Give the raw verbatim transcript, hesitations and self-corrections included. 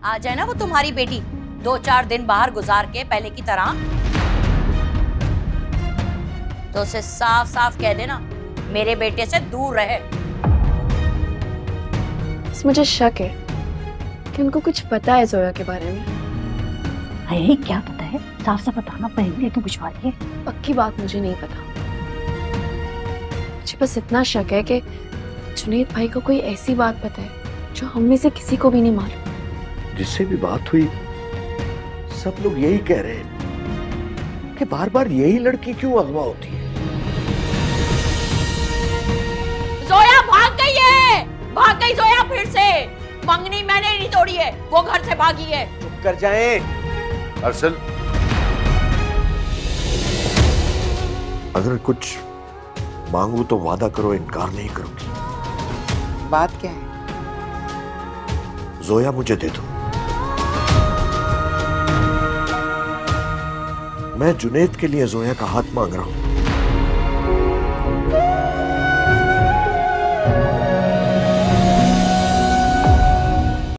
आ जाए ना वो तुम्हारी बेटी दो चार दिन बाहर गुजार के पहले की तरह, तो उसे साफ साफ कह देना मेरे बेटे से दूर रहे। मुझे शक है कि उनको कुछ पता है जोया के बारे में। अरे क्या पता है, साफ साफ बताना, पहले तो कुछ बात है। पक्की बात मुझे नहीं पता, मुझे बस इतना शक है कि जुनैद भाई को कोई ऐसी बात पता है जो हम में से किसी को भी नहीं मालूम। जिससे भी बात हुई सब लोग यही कह रहे हैं कि बार बार यही लड़की क्यों अगवा होती है। जोया भाग गई है, भाग गई जोया फिर से। मंगनी मैंने नहीं तोड़ी है, वो घर से भागी है। चुप कर जाएं। अरसल, अगर कुछ मांगू तो वादा करो इनकार नहीं करोगी। बात क्या है? जोया मुझे दे दो। मैं जुनैद के लिए जोया का हाथ मांग रहा हूं।